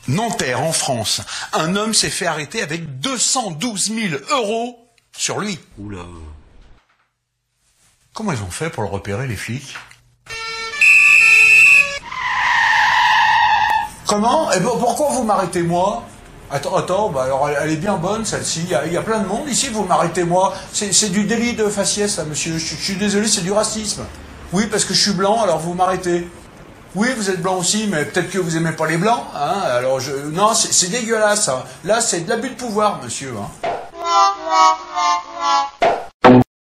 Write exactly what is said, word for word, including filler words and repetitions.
Nanterre, en France, un homme s'est fait arrêter avec deux cent douze mille euros sur lui. Oula. Comment ils ont fait pour le repérer, les flics? Comment? Et ben, pourquoi vous m'arrêtez moi? Attends, attends, bah alors elle, elle est bien bonne celle-ci. Il y, a, il y a plein de monde ici, vous m'arrêtez moi. C'est du délit de faciès, ça, monsieur. Je, je suis désolé, c'est du racisme. Oui, parce que je suis blanc, alors vous m'arrêtez. Oui, vous êtes blanc aussi, mais peut-être que vous aimez pas les blancs, hein. Alors je, non, c'est dégueulasse. Hein. Là, c'est de l'abus de pouvoir, monsieur. Hein.